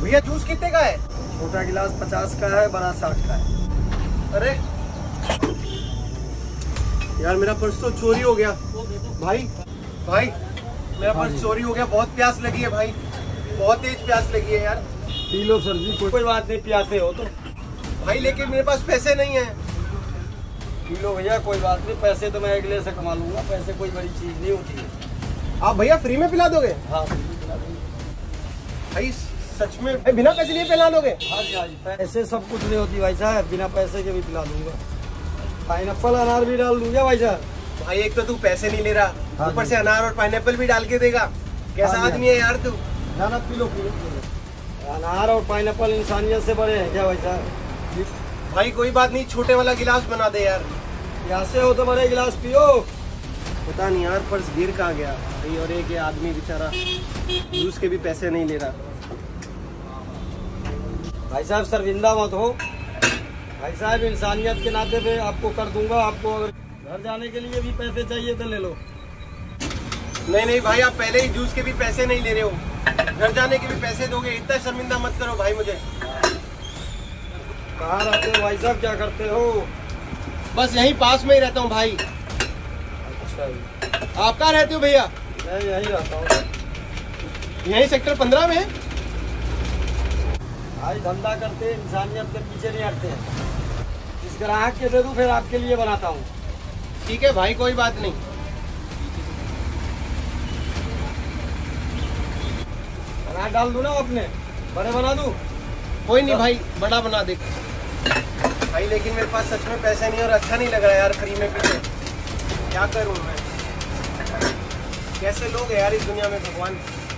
भैया जूस कितने का है? छोटा गिलास 50 का है, बड़ा 60 का है। अरे यार मेरा पर्स तो चोरी हो गया। भाई भाई मेरा पर्स चोरी हो गया। बहुत प्यास लगी है भाई, बहुत तेज प्यास लगी है यार। पी लो सर जी, कोई बात नहीं, प्यासे हो तो। भाई लेकिन मेरे पास पैसे नहीं है। पी लो भैया, कोई बात नहीं, पैसे तो मैं अगले से कमा लूंगा, पैसे कोई बड़ी चीज नहीं होती है। आप भैया फ्री में पिला दोगे? हाँ पिला दूंगा। भाई सच में भाई, बिना पैसे लिए पिला दोगे? हाँ जी हाँ जी, पैसे सब कुछ नहीं होती भाई साहब, बिना पैसे के भी पिला दूंगा। पाइनएप्पल अनार भी डाल दूंगा भाई साहब। भाई एक तो तू पैसे नहीं ले रहा, हाँ ऊपर से अनार और पाइनएप्पल भी डाल के देगा। कैसा हाँ आदमी है यार तू? ना ना पी लो पी लो पी लो। अनार और पाइनएप्पल इंसानियत से बड़े हैं क्या भाई साहब? भाई कोई बात नहीं, छोटे वाला गिलास बना दे यार। प्यासे हो तो बड़े गिलास पियो। पता नहीं यार पर्स गिर कहाँ गया भाई, और एक ये आदमी बेचारा जूस के भी पैसे नहीं ले रहा। भाई साहब शर्मिंदा मत हो भाई साहब, इंसानियत के नाते पे आपको कर दूंगा। आपको अगर घर जाने के लिए भी पैसे चाहिए तो ले लो। नहीं नहीं भाई, आप पहले ही जूस के भी पैसे नहीं ले रहे हो, घर जाने के भी पैसे दोगे? इतना शर्मिंदा मत करो भाई मुझे। कहाँ रहते हो भाई साहब, क्या करते हो? बस यहीं पास में ही रहता हूँ भाई। अच्छा जी। आप कहाँ रहते हो भैया? मैं यहीं रहता हूँ। यहीं सेक्टर 15 में? भाई धंधा करते इंसानियत के पीछे नहीं हटते हैं। जिस ग्राहक के दे दूँ फिर आपके लिए बनाता हूँ। ठीक है भाई, कोई बात नहीं। अनार डाल दूँ ना अपने, बड़े बना दूँ? कोई नहीं भाई, बड़ा बना दे भाई। लेकिन मेरे पास सच में पैसे नहीं और अच्छा नहीं लग रहा यार फ्री में पीते। क्या करूं मैं? कैसे लोग हैं यार इस दुनिया में, भगवान।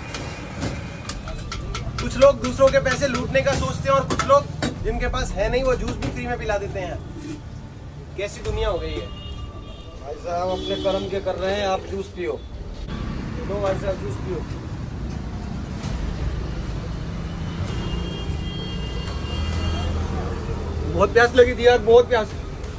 कुछ लोग दूसरों के पैसे लूटने का सोचते हैं और कुछ लोग जिनके पास है नहीं वो जूस भी फ्री में पिला देते हैं। कैसी दुनिया हो गई है भाई साहब, अपने कर्म के कर रहे हैं, आप जूस पियो। लो भाई साहब जूस पियो। बहुत प्यास लगी थी यार, बहुत प्यास।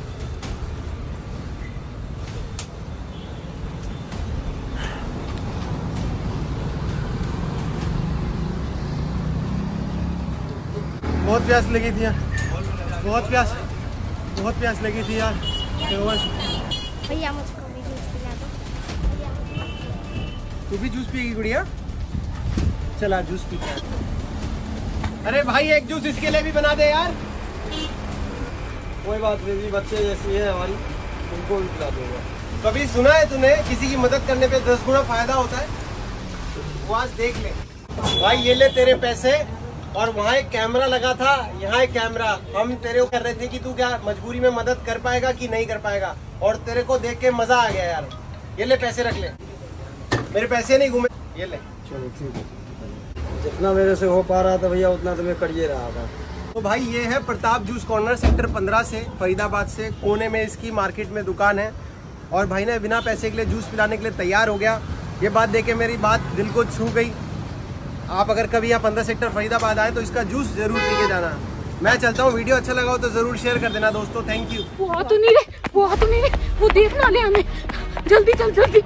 बहुत प्यास लगी थी यार, बहुत प्यास लगी थी यार। भैया मुझको भी जूस पिला दो। तू भी जूस पिएगी गुड़िया? चला जूस पीते हैं। अरे भाई एक जूस इसके लिए भी बना दे यार। कोई बात नहीं, बच्चे जैसी है हमारी, उनको भी पिला दूंगा। कभी सुना है तूने किसी की मदद करने पे 10 गुना फायदा होता है? वो आज देख ले भाई। ये ले तेरे पैसे, और वहाँ एक कैमरा लगा था, यहाँ एक कैमरा। हम तेरे को कर रहे थे कि तू क्या मजबूरी में मदद कर पाएगा कि नहीं कर पाएगा, और तेरे को देख के मजा आ गया यार। ये ले पैसे रख ले, मेरे पैसे नहीं घूमे। ये ले। चलो ठीक है, जितना मेरे से हो पा रहा था भैया उतना तो मैं करिए रहा था। तो भाई ये है प्रताप जूस कॉर्नर, सेक्टर 15 से, फरीदाबाद से, कोने में इसकी मार्केट में दुकान है। और भाई ने बिना पैसे के लिए जूस पिलाने के लिए तैयार हो गया। ये बात देख के मेरी बात दिल को छू गई। आप अगर कभी यहाँ 15 सेक्टर फरीदाबाद आए तो इसका जूस जरूर पी के जाना। मैं चलता हूँ, वीडियो अच्छा लगा हो तो जरूर शेयर कर देना दोस्तों। Thank you. वो आ तो नहीं रहे, वो देखना ले हमें। जल्दी चल जल्दी।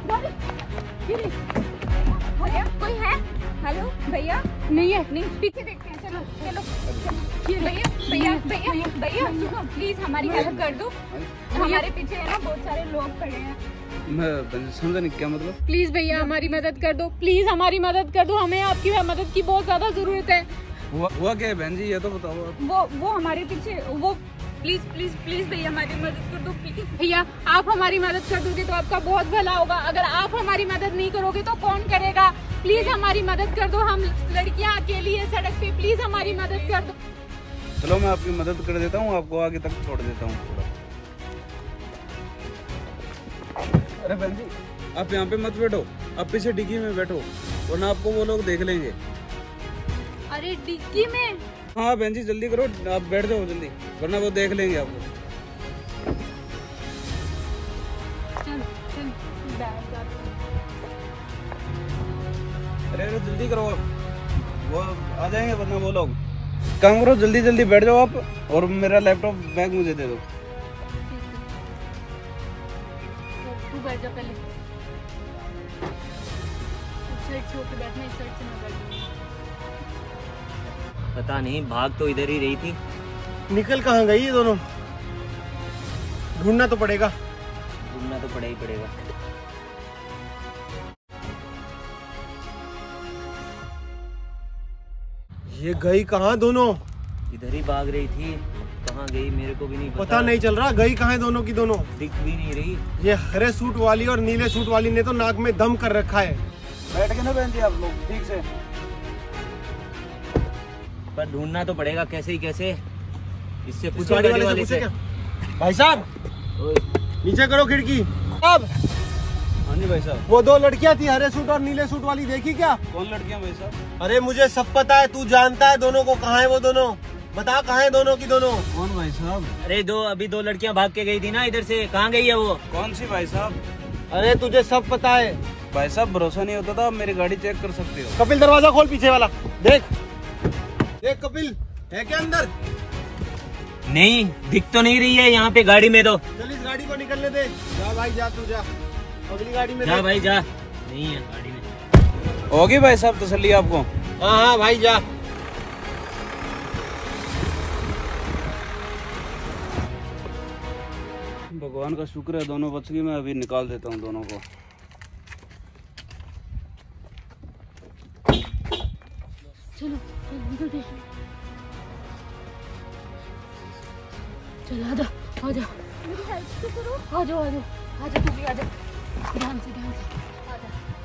भैया कोई है? हेलो भैया? नहीं है, नहीं। पीछे देखते हैं, चलो चलो। भैया सुनो, प्लीज हमारी हेल्प कर दो। हमारे पीछे है ना बहुत सारे लोग खड़े हैं। मैं समझा नहीं क्या मतलब। प्लीज भैया हमारी मदद कर दो, प्लीज हमारी मदद कर दो, हमें आपकी मदद की बहुत ज्यादा जरूरत है। हुआ क्या है बहन जी, ये तो बताओ। वो हमारे पीछे, वो प्लीज प्लीज प्लीज भैया हमारी मदद कर दो प्लीज। भैया आप हमारी मदद कर दोगे तो आपका बहुत भला होगा, अगर आप हमारी मदद नहीं करोगे तो कौन करेगा? प्लीज हमारी मदद कर दो, हम लड़कियां अकेली है सड़क पे, प्लीज हमारी मदद कर दो। चलो मैं आपकी मदद कर देता हूँ, आपको आगे तक छोड़ देता हूँ थोड़ा। अरे बहन जी आप यहाँ पे मत बैठो, आप पीछे डिग्गी में बैठो, वरना आपको वो लोग देख लेंगे। अरे डिग्गी में? हाँ बहन जी जल्दी करो, आप बैठ जाओ जल्दी, वरना वो देख लेंगे आपको। अरे जल्दी करो आप, वो आ जाएंगे वरना वो लोग। काम करो जल्दी जल्दी बैठ जाओ आप, और मेरा लैपटॉप बैग मुझे दे दो। तू बैठ जा पहले, इस साइड से होके बैठना, इस साइड से मैं बैठ। पता नहीं, भाग तो इधर ही रही थी। निकल कहाँ गई ये दोनों? ढूंढना तो पड़ेगा। ढूंढना तो पड़ेगा ही पड़ेगा। ये गई कहाँ दोनों? इधर ही भाग रही थी, कहाँ गई मेरे को भी नहीं पता नहीं चल रहा। गई कहाँ है दोनों की दोनों? दिख भी नहीं रही। ये हरे सूट वाली और नीले सूट वाली ने तो नाक में दम कर रखा है। बैठ के ना बहन जी आप लोग ठीक से। पर ढूंढना तो पड़ेगा कैसे ही कैसे। इससे इसको पूछो गाड़ी गाड़ी वाले वाले से से। क्या? भाई साहब नीचे करो खिड़की। अब हाँ जी भाई साहब। वो दो लड़कियां थी हरे सूट और नीले सूट वाली, देखी क्या? कौन लड़कियां भाई साहब? अरे मुझे सब पता है, तू जानता है दोनों को। कहाँ है वो दोनों? बता कहाँ है दोनों की दोनों? कौन भाई साहब? अरे अभी दो लड़कियां भाग के गई थी ना इधर से, कहाँ गई है वो? कौन सी भाई साहब? अरे तुझे सब पता है। भाई साहब भरोसा नहीं होता था, मेरी गाड़ी चेक कर सकते हो। कपिल दरवाजा खोल पीछे वाला। देख देख कपिल, है क्या अंदर? नहीं दिख तो नहीं रही है यहाँ पे गाड़ी में तो। चल इस गाड़ी को निकलने दे। जा भाई जा, तू जा अगली गाड़ी में। जा भाई जा। नहीं है गाड़ी में। होगी भाई साहब तसल्ली आपको? हाँ हाँ भाई जा। भगवान का शुक्र है दोनों बच गई। मैं अभी निकाल देता हूँ दोनों को। चलो जल्दी चल। आ जा मेरी हेल्प तो करो। आ जाओ तू भी आ जा। ध्यान से आ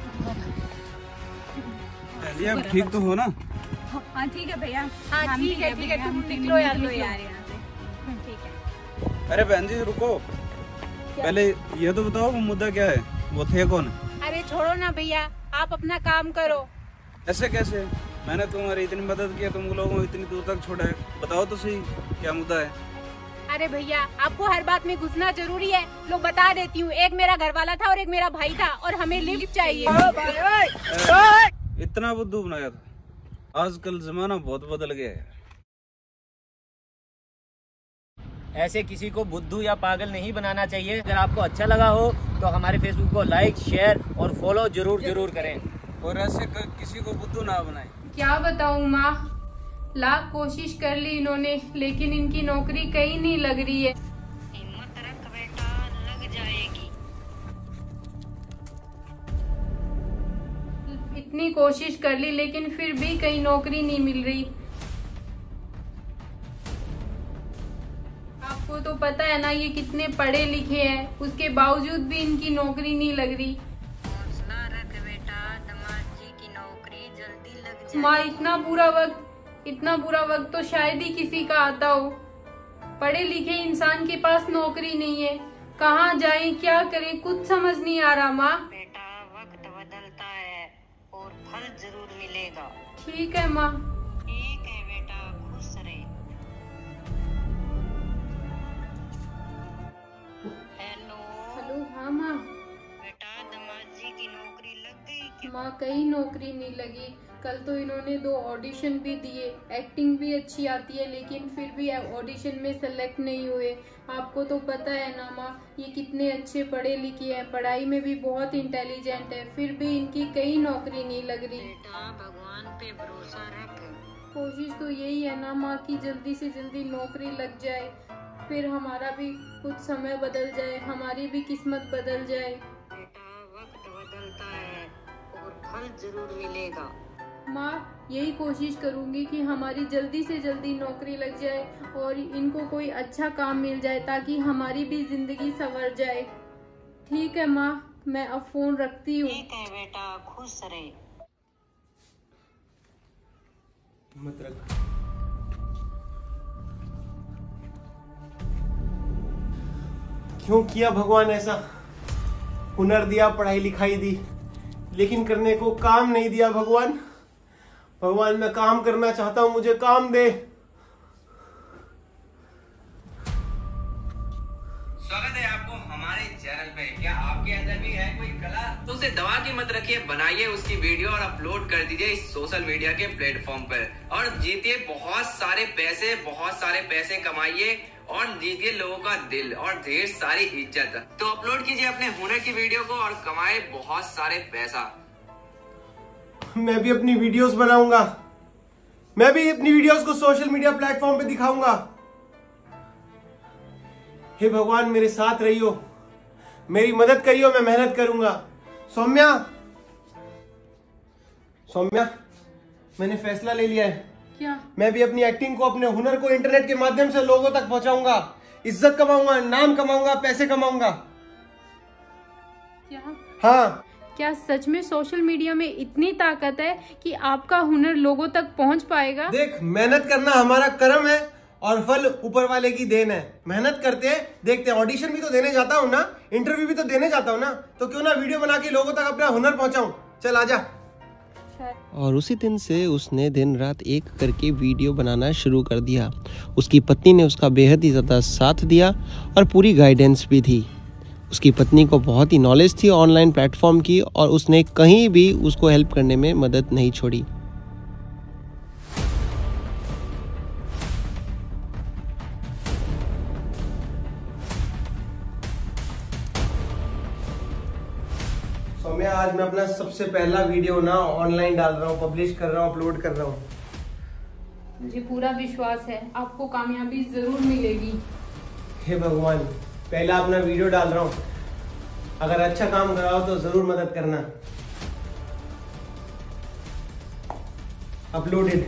जा। आप ठीक तो हो ना? हाँ ठीक है भैया। हाँ ठीक है तुम निकलो यार यहाँ से। ठीक है। अरे बहन जी रुको, पहले ये तो बताओ वो मुद्दा क्या है? वो थे कौन? अरे छोड़ो ना भैया, आप अपना काम करो। ऐसे कैसे? मैंने तुम्हारी इतनी मदद की, तुम लोगों को इतनी दूर तक छोड़ा है। बताओ तो सही क्या मुद्दा है? अरे भैया आपको हर बात में घुसना जरूरी है। लोग बता देती हूँ, एक मेरा घर वाला था और एक मेरा भाई था और हमें लिफ्ट चाहिए। इतना बुद्धू बनाया था? आजकल जमाना बहुत बदल गया है। ऐसे किसी को बुद्धू या पागल नहीं बनाना चाहिए। अगर आपको अच्छा लगा हो तो हमारे फेसबुक को लाइक, शेयर और फॉलो जरूर करें। और ऐसे किसी को बुद्धू ना बनाए। क्या बताऊँ माँ, लाख कोशिश कर ली इन्होंने, लेकिन इनकी नौकरी कहीं नहीं लग रही है। हिम्मत रख बेटा, लग जाएगी। इतनी कोशिश कर ली लेकिन फिर भी कहीं नौकरी नहीं मिल रही। आपको तो पता है ना ये कितने पढ़े लिखे हैं, उसके बावजूद भी इनकी नौकरी नहीं लग रही। हौसला रख बेटा, दामाद जी की नौकरी जल्दी लग जाएगी। माँ इतना बुरा वक्त तो शायद ही किसी का आता हो। पढ़े लिखे इंसान के पास नौकरी नहीं है, कहाँ जाए क्या करे कुछ समझ नहीं आ रहा। माँ बेटा वक्त बदलता है और फल जरूर मिलेगा। ठीक है माँ। ठीक है बेटा, खुश रहे। हेलो। हाँ माँ। बेटा दामाद जी की नौकरी लग गई क्या? माँ कहीं नौकरी नहीं लगी। कल तो इन्होंने 2 ऑडिशन भी दिए, एक्टिंग भी अच्छी आती है लेकिन फिर भी ऑडिशन में सेलेक्ट नहीं हुए। आपको तो पता है ना माँ, ये कितने अच्छे पढ़े लिखे हैं, पढ़ाई में भी बहुत इंटेलिजेंट है, फिर भी इनकी कहीं नौकरी नहीं लग रही। बेटा भगवान पे भरोसा रख। कोशिश तो यही है ना माँ कि जल्दी से जल्दी नौकरी लग जाए, फिर हमारा भी कुछ समय बदल जाए, हमारी भी किस्मत बदल जाए। बेटा वक्त बदलता है और फल जरूर मिलेगा। माँ यही कोशिश करूंगी कि हमारी जल्दी से जल्दी नौकरी लग जाए और इनको कोई अच्छा काम मिल जाए ताकि हमारी भी जिंदगी संवर जाए। ठीक है माँ, मैं अब फोन रखती हूँ। ठीक है बेटा, खुश रहे। मत रख। क्यों किया भगवान ऐसा? हुनर दिया, पढ़ाई लिखाई दी, लेकिन करने को काम नहीं दिया। भगवान मैं काम करना चाहता हूं, मुझे काम दे। स्वागत है आपको हमारे चैनल पे। क्या आपके अंदर भी है कोई कला? तो उसे दबा के मत रखिए, बनाइए उसकी वीडियो और अपलोड कर दीजिए इस सोशल मीडिया के प्लेटफॉर्म पर और जीतिए बहुत सारे पैसे कमाइए और जीतिए लोगों का दिल और ढेर सारी इज्जत। तो अपलोड कीजिए अपने हुनर की वीडियो को और कमाए बहुत सारे पैसा। मैं भी अपनी वीडियोस बनाऊंगा, मैं भी अपनी वीडियोस को सोशल मीडिया प्लेटफॉर्म पे दिखाऊंगा। हे भगवान मेरे साथ रहियो, मेरी मदद करियो, मैं मेहनत करूंगा। सौम्या, सौम्या, मैंने फैसला ले लिया है। क्या? मैं भी अपनी एक्टिंग को, अपने हुनर को इंटरनेट के माध्यम से लोगों तक पहुंचाऊंगा। इज्जत कमाऊंगा, नाम कमाऊंगा, पैसे कमाऊंगा। क्या? हाँ। क्या सच में सोशल मीडिया में इतनी ताकत है कि आपका हुनर लोगों तक पहुंच पाएगा? देख, मेहनत करना हमारा कर्म है और फल ऊपर वाले की देन है। मेहनत करते हैं, देखते हैं। ऑडिशन भी तो देने जाता हूँ ना, इंटरव्यू भी तो देने जाता हूँ ना, तो क्यों ना वीडियो बना के लोगों तक अपना हुनर पहुंचाऊं। चल आजा। और उसी दिन से उसने दिन रात एक करके वीडियो बनाना शुरू कर दिया। उसकी पत्नी ने उसका बेहद ही ज़्यादा साथ दिया और पूरी गाइडेंस भी थी। उसकी पत्नी को बहुत ही नॉलेज थी ऑनलाइन प्लेटफॉर्म की और उसने कहीं भी उसको हेल्प करने में मदद नहीं छोड़ी। सौम्या, आज मैं अपना सबसे पहला वीडियो ना ऑनलाइन डाल रहा हूँ, पब्लिश कर रहा हूँ, अपलोड कर रहा हूँ। मुझे पूरा विश्वास है आपको कामयाबी जरूर मिलेगी। हे भगवान, पहला अपना वीडियो डाल रहा हूँ, अगर अच्छा काम कराओ तो जरूर मदद करना। अपलोडेड।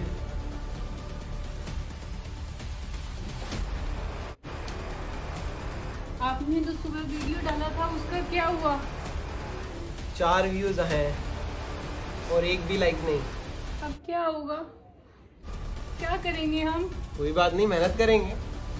आपने तो सुबह वीडियो डाला था, उसका क्या हुआ? 4 व्यूज हैं और 1 भी लाइक नहीं। अब क्या होगा? क्या करेंगे हम? कोई बात नहीं, मेहनत करेंगे।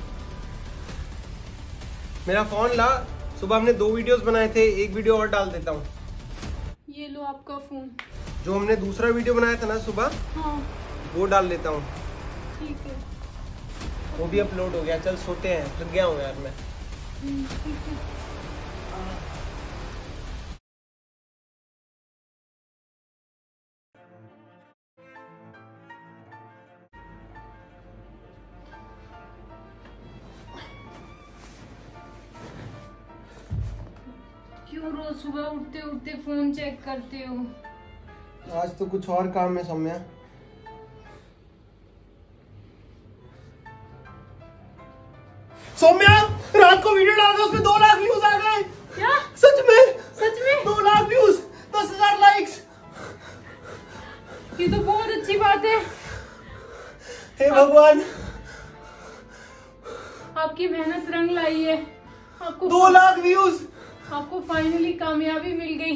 मेरा फोन ला, सुबह हमने 2 वीडियोस बनाए थे, 1 वीडियो और डाल देता हूँ। ये लो आपका फोन। जो हमने दूसरा वीडियो बनाया था ना सुबह, हाँ, वो डाल देता हूँ। ठीक है। वो भी अपलोड हो गया। चल सोते हैं, थक गया हूँ यार मैं। ठीक है। क्यों रोज सुबह उठते उठते फोन चेक करते हो? आज तो कुछ और काम है सौम्या। सौम्या, रात को वीडियो डाला था, उसमें 2 लाख व्यूज आ गए। क्या? सच में? सच में? 2 लाख व्यूज, 10,000 लाइक्स। ये तो बहुत अच्छी बात है। हे भगवान, आपकी मेहनत रंग लाई है। आपको 2 लाख व्यूज। आपको फाइनली कामयाबी मिल गई।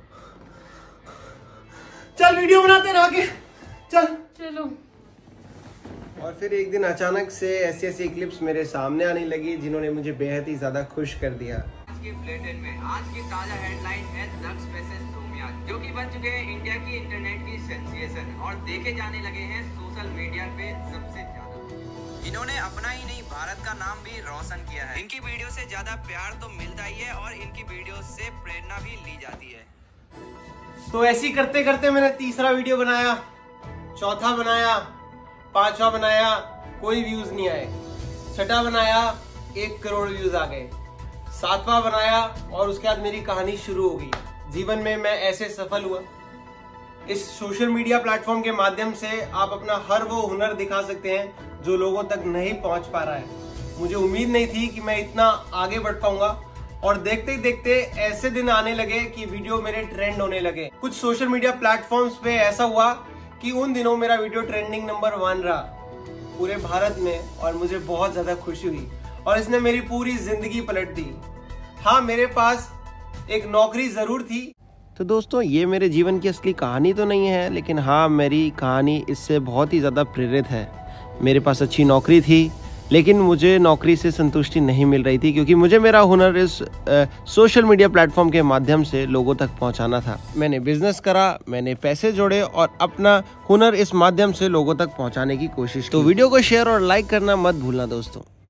चल वीडियो बनाते रह के, चल। चलो। और फिर एक दिन अचानक से ऐसी क्लिप्स मेरे सामने आने लगी जिन्होंने मुझे बेहद ही ज्यादा खुश कर दिया। आज के बुलेटिन में आज की ताजा हेडलाइन है दक्ष वर्सेस सौम्या, जो कि बन चुके हैं इंडिया की इंटरनेट की सेंसेशन और देखे जाने लगे हैं सोशल मीडिया पे सबसे ज्यादा। इन्होंने अपना ही नहीं भारत का नाम भी रोशन किया है। इनकी वीडियो से ज्यादा प्यार तो मिलता ही है और इनकी वीडियो से प्रेरणा भी ली जाती है। तो ऐसे ही करते करते मैंने 3रा वीडियो बनाया, 4था बनाया, 5वां बनाया, कोई व्यूज नहीं आए। 6ठा बनाया, 1 करोड़ व्यूज आ गए। 7वां बनाया और उसके बाद मेरी कहानी शुरू हो गई। जीवन में मैं ऐसे सफल हुआ। इस सोशल मीडिया प्लेटफॉर्म के माध्यम से आप अपना हर वो हुनर दिखा सकते हैं जो लोगों तक नहीं पहुंच पा रहा है। मुझे उम्मीद नहीं थी कि मैं इतना आगे बढ़ पाऊंगा और देखते ही देखते ऐसे दिन आने लगे कि वीडियो मेरे ट्रेंड होने लगे। कुछ सोशल मीडिया प्लेटफॉर्म्स पे ऐसा हुआ कि उन दिनों मेरा वीडियो ट्रेंडिंग नंबर 1 रहा पूरे भारत में और मुझे बहुत ज्यादा खुशी हुई और इसने मेरी पूरी जिंदगी पलट दी। हाँ, मेरे पास एक नौकरी जरूर थी। तो दोस्तों, ये मेरे जीवन की असली कहानी तो नहीं है, लेकिन हाँ, मेरी कहानी इससे बहुत ही ज़्यादा प्रेरित है। मेरे पास अच्छी नौकरी थी, लेकिन मुझे नौकरी से संतुष्टि नहीं मिल रही थी क्योंकि मुझे मेरा हुनर इस सोशल मीडिया प्लेटफॉर्म के माध्यम से लोगों तक पहुंचाना था। मैंने बिजनेस करा, मैंने पैसे जोड़े और अपना हुनर इस माध्यम से लोगों तक पहुंचाने की कोशिश की। तो वीडियो को शेयर और लाइक करना मत भूलना दोस्तों।